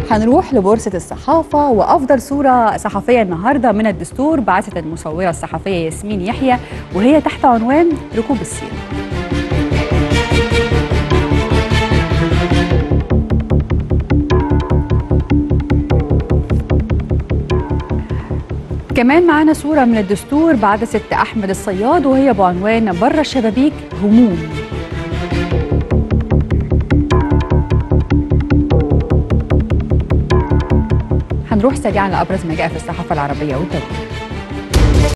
هنروح لبورصة الصحافة، وأفضل صورة صحفية النهاردة من الدستور بعثت المصورة الصحفية ياسمين يحيى، وهي تحت عنوان ركوب الصين. كمان معانا صورة من الدستور بعثت أحمد الصياد، وهي بعنوان بره الشبابيك هموم. هنروح سريعا لأبرز ما جاء في الصحافة العربية والدولية.